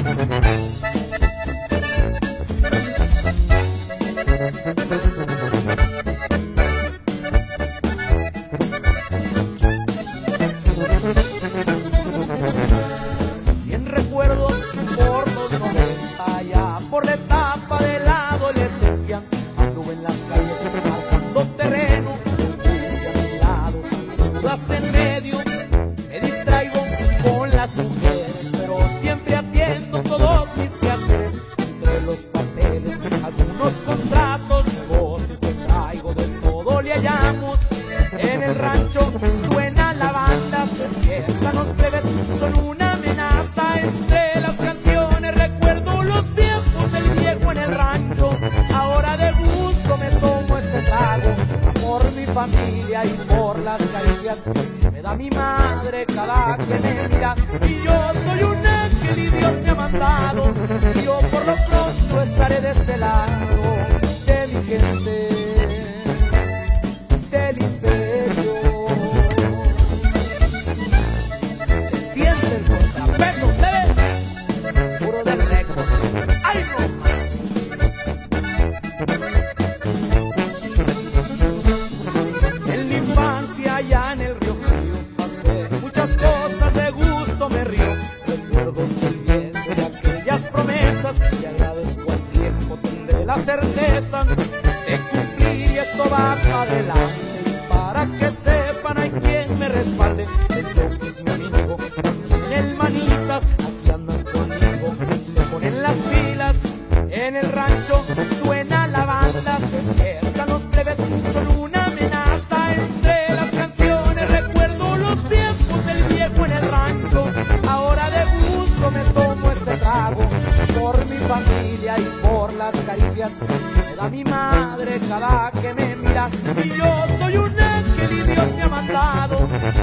Bien recuerdo por los 90, ya por la etapa de la adolescencia, anduve en las calles marcando terreno, y a mi lado sin dudas en medio, me distraigo con las mujeres, pero siempre atiendo todos mis quehaceres, entre los papeles, algunos contratos, negocios que traigo, de todo le hallamos. En el rancho suena la banda, se fiestan los plebes, son una amenaza entre las canciones. Recuerdo los tiempos del viejo en el rancho, ahora de gusto me tomo este trago, por mi familia y por las caricias que me da mi madre cada que me mira. Y yo soy un ángel y Dios me ha mandado, y yo por lo pronto estaré de este lado de mi gente, del imperio. Se siente el contrapeso, ¿ves? Puro del récord. ¡Ay, no más! En la infancia allá en el Río Frío pasé muchas cosas, de gusto me río. Recuerdos del viento de aquellas promesas, y agradezco al tiempo, tendré la certeza de cumplir, y esto va para adelante. Para que sepan, hay quien me respalde, el Yoki es mi amigo, también el Manitas, aquí andan conmigo, se ponen las pilas. En el rancho suena la banda, se pierdan los plebes, son una amenaza entre las canciones. Recuerdo los tiempos del viejo en el rancho, ahora de gusto me tomo este trago, por mi familia y por las caricias que me da mi madre cada que me mira. Y yo soy un ángel y Dios me ha mandado,